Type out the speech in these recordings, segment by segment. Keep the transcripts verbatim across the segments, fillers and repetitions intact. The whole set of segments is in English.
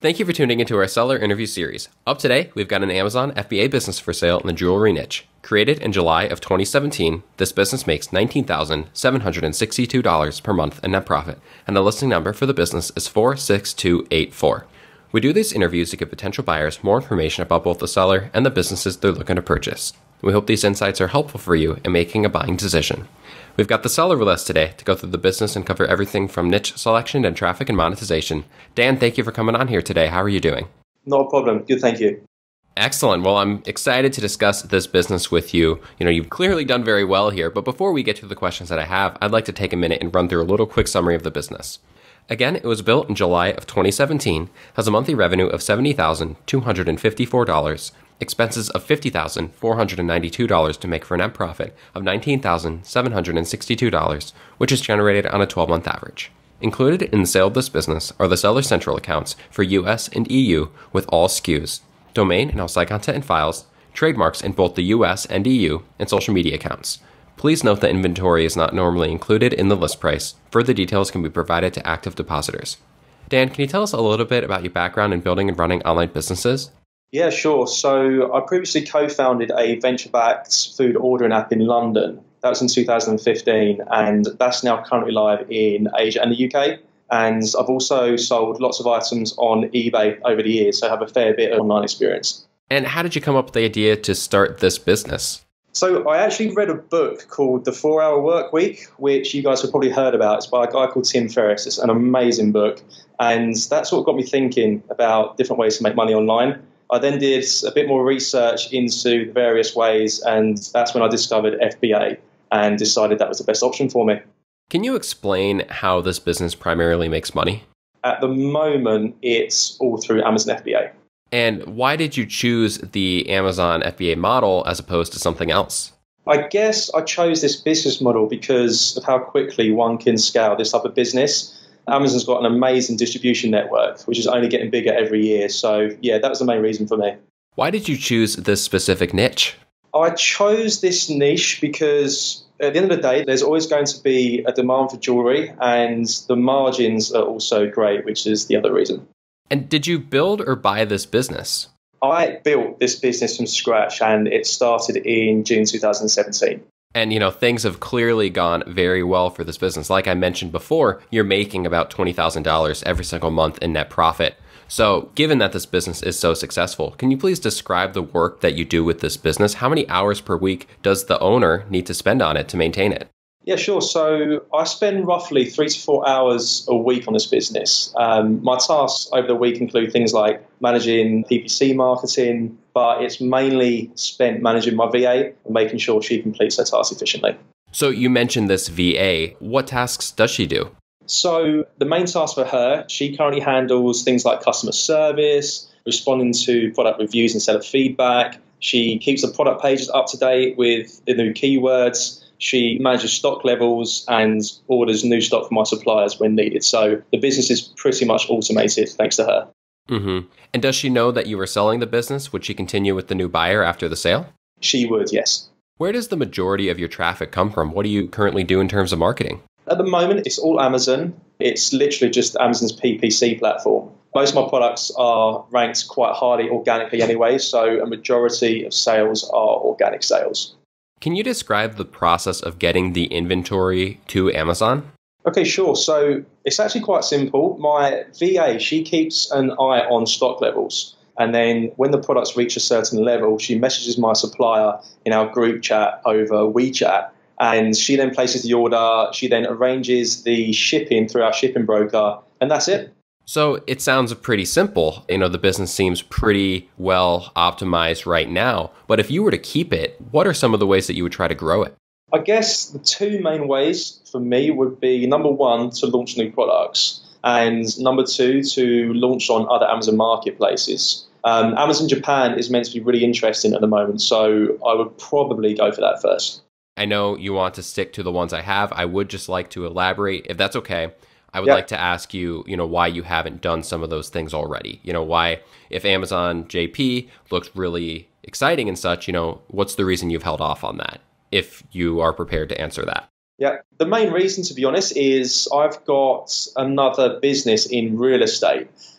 Thank you for tuning into our seller interview series. Up today, we've got an Amazon F B A business for sale in the jewelry niche. Created in July of twenty seventeen, this business makes nineteen thousand seven hundred sixty-two dollars per month in net profit, and the listing number for the business is four six two eight four. We do these interviews to give potential buyers more information about both the seller and the businesses they're looking to purchase. We hope these insights are helpful for you in making a buying decision. We've got the seller with us today to go through the business and cover everything from niche selection and traffic and monetization. Dan, thank you for coming on here today. How are you doing? No problem. Good, thank you. Excellent. Well, I'm excited to discuss this business with you. You know, you've clearly done very well here, but before we get to the questions that I have, I'd like to take a minute and run through a little quick summary of the business. Again, it was built in July of twenty seventeen, has a monthly revenue of seventy thousand two hundred fifty-four dollars, expenses of fifty thousand four hundred ninety-two dollars to make for a net profit of nineteen thousand seven hundred sixty-two dollars, which is generated on a twelve-month average. Included in the sale of this business are the Seller Central accounts for U S and E U with all S K Us, domain and outside content and files, trademarks in both the U S and E U, and social media accounts. Please note that inventory is not normally included in the list price. Further details can be provided to active depositors. Dan, can you tell us a little bit about your background in building and running online businesses? Yeah, sure. So I previously co-founded a venture-backed food ordering app in London. That was in two thousand fifteen, and that's now currently live in Asia and the U K. And I've also sold lots of items on eBay over the years, so I have a fair bit of online experience. And how did you come up with the idea to start this business? So I actually read a book called The four-Hour Workweek, which you guys have probably heard about. It's by a guy called Tim Ferriss. It's an amazing book. And that sort of got me thinking about different ways to make money online. I then did a bit more research into the various ways, and that's when I discovered F B A and decided that was the best option for me. Can you explain how this business primarily makes money? At the moment, it's all through Amazon F B A. And why did you choose the Amazon F B A model as opposed to something else? I guess I chose this business model because of how quickly one can scale this type of business. Amazon's got an amazing distribution network, which is only getting bigger every year. So yeah, that was the main reason for me. Why did you choose this specific niche? I chose this niche because at the end of the day, there's always going to be a demand for jewelry, and the margins are also great, which is the other reason. And did you build or buy this business? I built this business from scratch, and it started in June two thousand seventeen. And, you know, things have clearly gone very well for this business. Like I mentioned before, you're making about twenty thousand dollars every single month in net profit. So given that this business is so successful, can you please describe the work that you do with this business? How many hours per week does the owner need to spend on it to maintain it? Yeah, sure. So I spend roughly three to four hours a week on this business. Um, my tasks over the week include things like managing P P C marketing, but it's mainly spent managing my V A and making sure she completes her tasks efficiently. So you mentioned this V A. What tasks does she do? So the main task for her, she currently handles things like customer service, responding to product reviews and seller feedback. She keeps the product pages up to date with the new keywords. She manages stock levels and orders new stock from our suppliers when needed. So the business is pretty much automated thanks to her. Mm-hmm. And does she know that you were selling the business? Would she continue with the new buyer after the sale? She would, yes. Where does the majority of your traffic come from? What do you currently do in terms of marketing? At the moment, it's all Amazon. It's literally just Amazon's P P C platform. Most of my products are ranked quite highly organically anyway, so a majority of sales are organic sales. Can you describe the process of getting the inventory to Amazon? Okay, sure. So it's actually quite simple. My V A, she keeps an eye on stock levels. And then when the products reach a certain level, she messages my supplier in our group chat over WeChat. And she then places the order. She then arranges the shipping through our shipping broker. And that's it. So it sounds pretty simple. You know, the business seems pretty well optimized right now. But if you were to keep it, what are some of the ways that you would try to grow it? I guess the two main ways for me would be, number one, to launch new products. And number two, to launch on other Amazon marketplaces. Um, Amazon Japan is meant to be really interesting at the moment. So I would probably go for that first. I know you want to stick to the ones I have. I would just like to elaborate, if that's okay. I would Yep. like to ask you, you know, why you haven't done some of those things already. You know, why, if Amazon J P looks really exciting and such, you know, what's the reason you've held off on that, if you are prepared to answer that? Yeah, the main reason, to be honest, is I've got another business in real estate.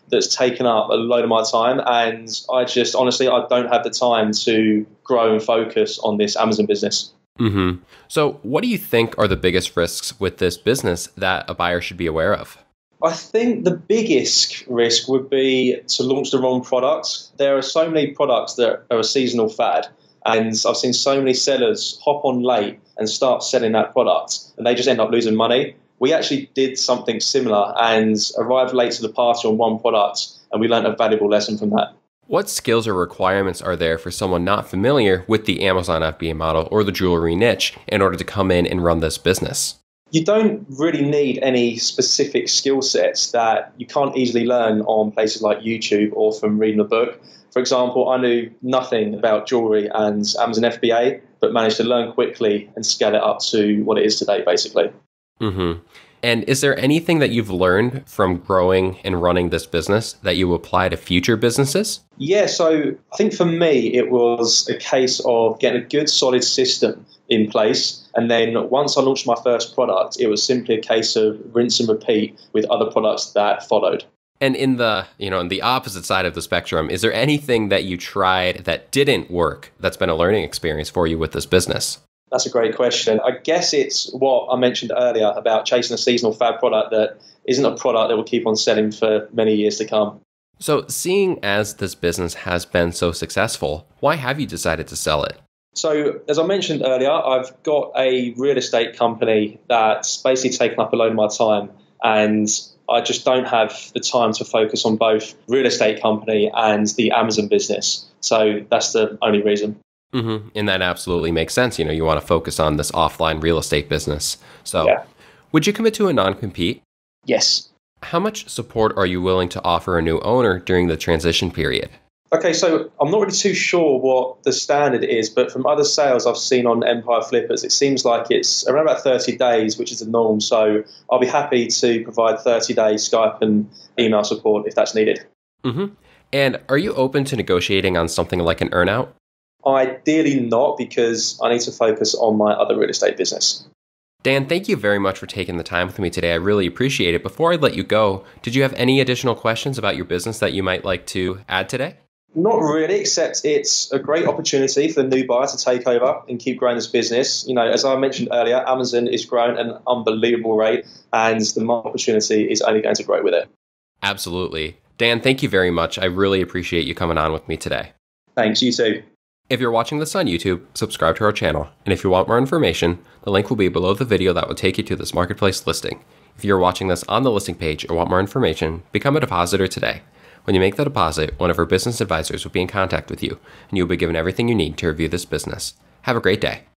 that's taken up a load of my time. And I just, honestly, I don't have the time to grow and focus on this Amazon business. Mm-hmm. So what do you think are the biggest risks with this business that a buyer should be aware of? I think the biggest risk would be to launch the wrong product. There are so many products that are a seasonal fad, and I've seen so many sellers hop on late and start selling that product, and they just end up losing money. We actually did something similar and arrived late to the party on one product, and we learned a valuable lesson from that. What skills or requirements are there for someone not familiar with the Amazon F B A model or the jewelry niche in order to come in and run this business? You don't really need any specific skill sets that you can't easily learn on places like YouTube or from reading a book. For example, I knew nothing about jewelry and Amazon F B A, but managed to learn quickly and scale it up to what it is today, basically. Mm-hmm. And is there anything that you've learned from growing and running this business that you apply to future businesses? Yeah, so I think for me, it was a case of getting a good, solid system in place. And then once I launched my first product, it was simply a case of rinse and repeat with other products that followed. And in the, you know, on the opposite side of the spectrum, is there anything that you tried that didn't work that's been a learning experience for you with this business? That's a great question. I guess it's what I mentioned earlier about chasing a seasonal fad product that isn't a product that will keep on selling for many years to come. So seeing as this business has been so successful, why have you decided to sell it? So as I mentioned earlier, I've got a real estate company that's basically taken up a load of my time, and I just don't have the time to focus on both real estate company and the Amazon business. So that's the only reason. Mm-hmm. And that absolutely makes sense. You know, you want to focus on this offline real estate business. So yeah. Would you commit to a non-compete? Yes. How much support are you willing to offer a new owner during the transition period? Okay, so I'm not really too sure what the standard is, but from other sales I've seen on Empire Flippers, it seems like it's around about thirty days, which is the norm. So I'll be happy to provide thirty day Skype and email support if that's needed. Mm-hmm. And are you open to negotiating on something like an earnout? Ideally not, because I need to focus on my other real estate business. Dan, thank you very much for taking the time with me today. I really appreciate it. Before I let you go, did you have any additional questions about your business that you might like to add today? Not really, except it's a great opportunity for the new buyer to take over and keep growing this business. You know, as I mentioned earlier, Amazon is growing at an unbelievable rate, and the market opportunity is only going to grow with it. Absolutely. Dan, thank you very much. I really appreciate you coming on with me today. Thanks, you too. If you're watching this on YouTube, subscribe to our channel. And if you want more information, the link will be below the video that will take you to this marketplace listing. If you're watching this on the listing page or want more information, become a depositor today. When you make the deposit, one of our business advisors will be in contact with you, and you'll be given everything you need to review this business. Have a great day.